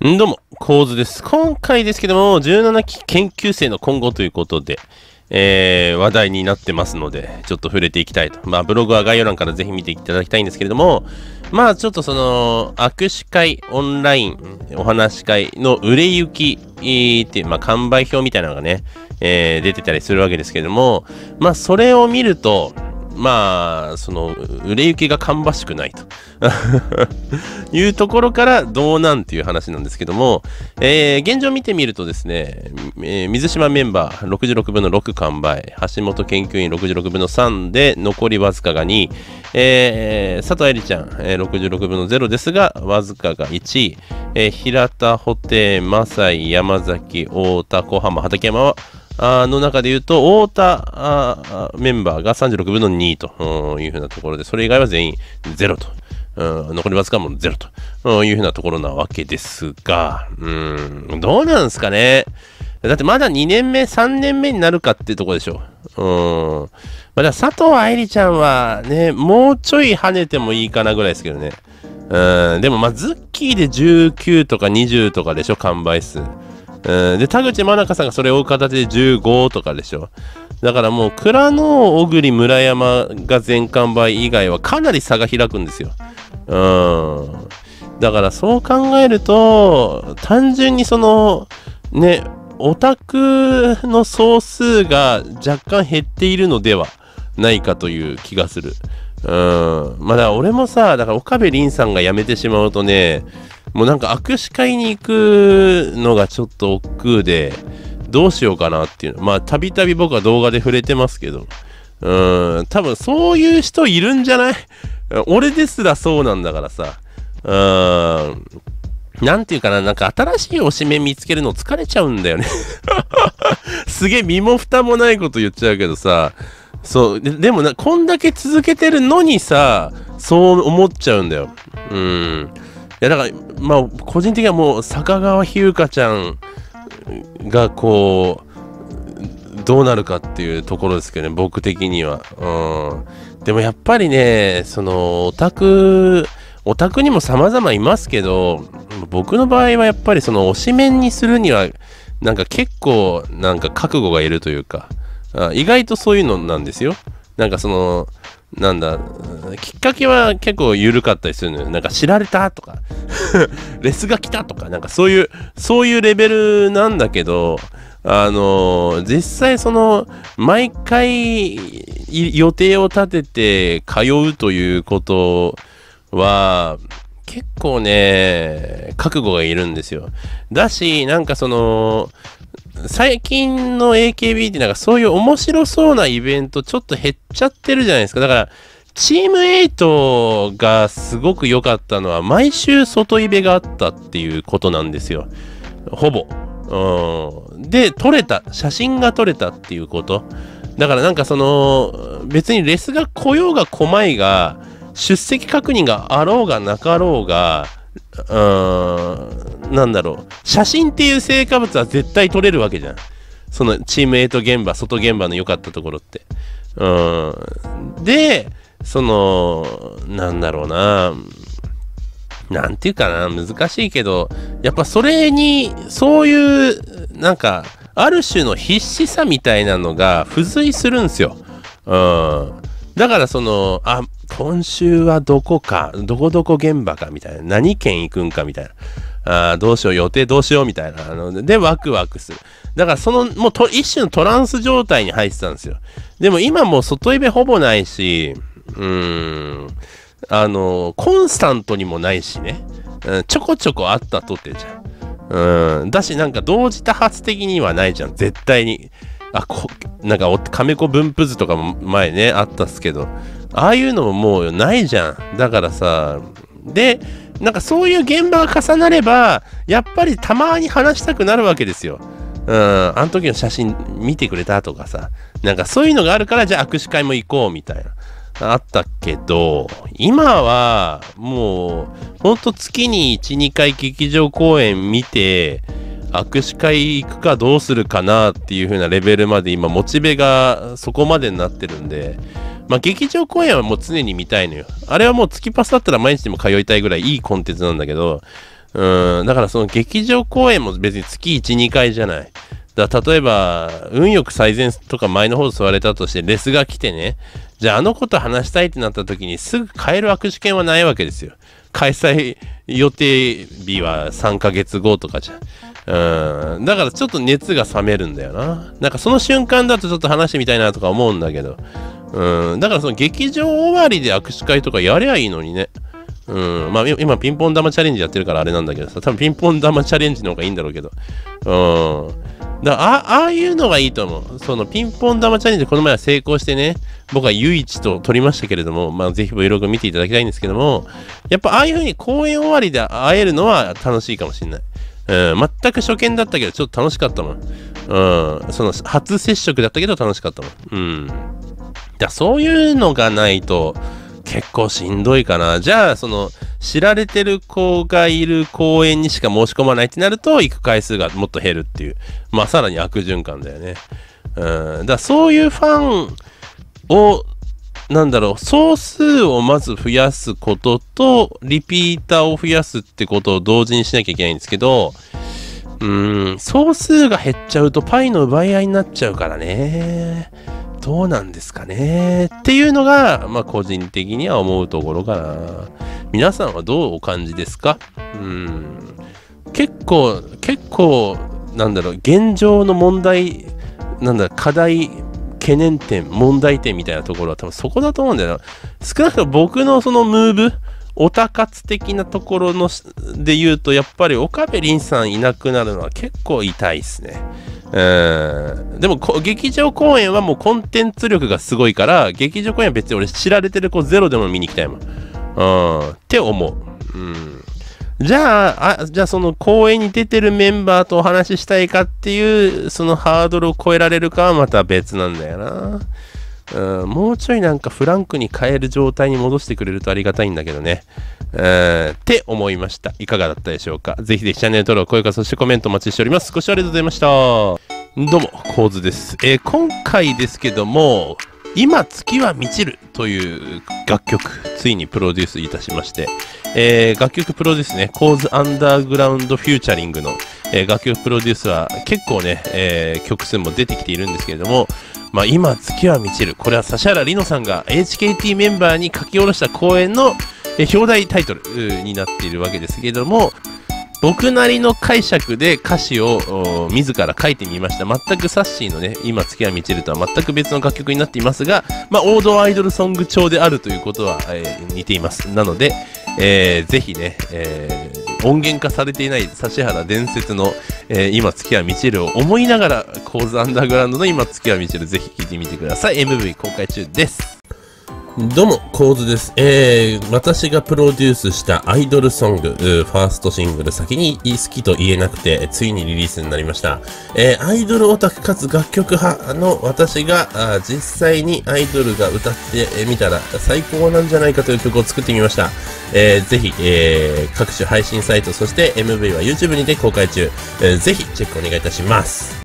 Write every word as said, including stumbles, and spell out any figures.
んどうも、構図です。今回ですけども、じゅうななき研究生の今後ということで、えー、話題になってますので、ちょっと触れていきたいと。まあ、ブログは概要欄からぜひ見ていただきたいんですけれども、まあ、ちょっとその、握手会、オンライン、お話し会の売れ行きっていう、まあ、完売表みたいなのがね、えー、出てたりするわけですけれども、まあ、それを見ると、まあ、その、売れ行きが芳しくないというところからどうなんていう話なんですけども、えー、現状見てみるとですね、えー、水島メンバーろくじゅうろくぶんのろく完売、橋本研究員ろくじゅうろくぶんのさんで残りわずかがにい、えー、佐藤愛理ちゃん、えー、ろくじゅうろくぶんのゼロですがわずかがいちい、えー、平田、布袋、正井、山崎、太田、小浜、畠山はあの中で言うと、太田あメンバーがさんじゅうろくぶんのにいというふうなところで、それ以外は全員ゼロと。うん、残りわずかもゼロというふうなところなわけですが、うん、どうなんですかね。だってまだにねんめ、さんねんめになるかっていうところでしょ。うん。まあ、だ佐藤愛理ちゃんはね、もうちょい跳ねてもいいかなぐらいですけどね。うん、でもまあ、ズッキーでじゅうきゅうとかにじゅうとかでしょ、完売数。うん、で、田口真中さんがそれを追う形でじゅうごとかでしょ。だからもう、倉野、小栗、村山が全完売以外はかなり差が開くんですよ。うん。だからそう考えると、単純にその、ね、オタクの総数が若干減っているのではないかという気がする。うん。まあだから俺もさ、だから岡部凛さんが辞めてしまうとね、もうなんか握手会に行くのがちょっと億劫で、どうしようかなっていう。まあ、たびたび僕は動画で触れてますけど、うーん、多分そういう人いるんじゃない？俺ですらそうなんだからさ、うーん、なんていうかな、なんか新しい推しメン見つけるの疲れちゃうんだよね。すげえ身も蓋もないこと言っちゃうけどさ、そう、で, でもな、こんだけ続けてるのにさ、そう思っちゃうんだよ。うん。いやだから、まあ、個人的にはもう、坂川ひゆかちゃんが、こう、どうなるかっていうところですけどね、僕的には。うん。でもやっぱりね、その、オタク、オタクにも様々いますけど、僕の場合はやっぱりその、推しメンにするには、なんか結構、なんか覚悟がいるというか、あ意外とそういうのなんですよ。なんかその、なんだ、きっかけは結構緩かったりするのよ。なんか知られたとか、レスが来たとか、なんかそういう、そういうレベルなんだけど、あのー、実際その、毎回予定を立てて通うということは、結構ね、覚悟がいるんですよ。だし、なんかその、最近の エーケービー ってなんかそういう面白そうなイベントちょっと減っちゃってるじゃないですか。だからチームエイトがすごく良かったのは毎週外イベがあったっていうことなんですよ。ほぼ。うん。で、撮れた。写真が撮れたっていうこと。だからなんかその別にレスが来ようが来まいが出席確認があろうがなかろうがうーん、なんだろう。写真っていう成果物は絶対撮れるわけじゃん。そのチームエイト現場、外現場の良かったところって。うーん。で、その、なんだろうな。なんていうかな。難しいけど、やっぱそれに、そういう、なんか、ある種の必死さみたいなのが付随するんですよ。うん。だからその、あ、今週はどこか、どこどこ現場かみたいな、何県行くんかみたいな、あどうしよう、予定どうしようみたいな、あので、ワクワクする。だからその、もうと一種のトランス状態に入ってたんですよ。でも今もう外イベほぼないし、うーん、あの、コンスタントにもないしね、うん、ちょこちょこあったとってじゃん。うん、だしなんか同時多発的にはないじゃん、絶対に。あ、こ、なんか、亀子分布図とかも前ね、あったっすけど、ああいうのももうないじゃん。だからさ、で、なんかそういう現場が重なれば、やっぱりたまに話したくなるわけですよ。うん、あの時の写真見てくれたとかさ、なんかそういうのがあるから、じゃあ握手会も行こうみたいな。あったけど、今は、もう、ほんと月にいち、にかい劇場公演見て、握手会行くかどうするかなっていう風なレベルまで今モチベがそこまでになってるんで、まあ劇場公演はもう常に見たいのよ。あれはもう月パスだったら毎日でも通いたいぐらいいいコンテンツなんだけど、 うん、だからその劇場公演も別に月いち、にかいじゃない。だ例えば、運よく最前とか前の方座れたとしてレスが来てね、じゃああの子と話したいってなった時にすぐ買える握手券はないわけですよ。開催予定日はさんかげつごとかじゃん。うん。だからちょっと熱が冷めるんだよな。なんかその瞬間だとちょっと話してみたいなとか思うんだけど。うん。だからその劇場終わりで握手会とかやりゃいいのにね。うん。まあ今ピンポン玉チャレンジやってるからあれなんだけどさ、多分ピンポン玉チャレンジの方がいいんだろうけど。うん。だからあ、ああいうのがいいと思う。そのピンポン玉チャレンジこの前は成功してね、僕は唯一と撮りましたけれども、まあぜひ Vlog 見ていただきたいんですけども、やっぱああいう風に公演終わりで会えるのは楽しいかもしれない。うん、全く初見だったけどちょっと楽しかったもん。うん、その初接触だったけど楽しかったもん。うん。だそういうのがないと結構しんどいかな。じゃあ、その、知られてる子がいる公演にしか申し込まないってなると、行く回数がもっと減るっていう。まあ、さらに悪循環だよね。うん。だからそういうファンを、なんだろう、総数をまず増やすことと、リピーターを増やすってことを同時にしなきゃいけないんですけど、うーん、総数が減っちゃうとパイの奪い合いになっちゃうからね。どうなんですかねっていうのが、まあ個人的には思うところかな。皆さんはどうお感じですか？うん。結構、結構、なんだろう、現状の問題、なんだろう、課題、懸念点、問題点みたいなところは多分そこだと思うんだよな。少なくとも僕のそのムーブ、オタ活的なところので言うと、やっぱり岡部凛さんいなくなるのは結構痛いっすね。うん。でも劇場公演はもうコンテンツ力がすごいから、劇場公演は別に俺知られてる子ゼロでも見に行きたいもん。うん。って思う。うん。じゃあ、あ、じゃあその公演に出てるメンバーとお話ししたいかっていう、そのハードルを超えられるかはまた別なんだよな。うん、もうちょいなんかフランクに変える状態に戻してくれるとありがたいんだけどね。うん、って思いました。いかがだったでしょうか。ぜひぜひチャンネル登録、高評価、そしてコメントお待ちしております。ご視聴ありがとうございました。どうも、コウズです。えー、今回ですけども、今月は満ちるという楽曲、ついにプロデュースいたしまして、えー、楽曲プロデュースね、コーズアンダーグラウンドフューチャリングの、えー、楽曲プロデュースは結構ね、えー、曲数も出てきているんですけれども、まあ今月は満ちる。これは指原莉乃さんが エイチケーティー メンバーに書き下ろした公演の、えー、表題タイトルになっているわけですけれども、僕なりの解釈で歌詞を自ら書いてみました。全くサッシーのね、今月は満ちるとは全く別の楽曲になっていますが、まあ王道アイドルソング調であるということは、えー、似ています。なので、えー、ぜひね、えー、音源化されていない指原伝説の、えー、今月は満ちるを思いながら、コーズアンダーグラウンドの今月は満ちる、ぜひ聴いてみてください。エムブイ 公開中です。どうも、コウズです。えー、私がプロデュースしたアイドルソング、ファーストシングル、先に好きと言えなくて、ついにリリースになりました。えー、アイドルオタクかつ楽曲派の私が、あ実際にアイドルが歌ってみたら最高なんじゃないかという曲を作ってみました。えー、ぜひ、えー、各種配信サイト、そして エムブイ は YouTube にて公開中。えー、ぜひチェックお願いいたします。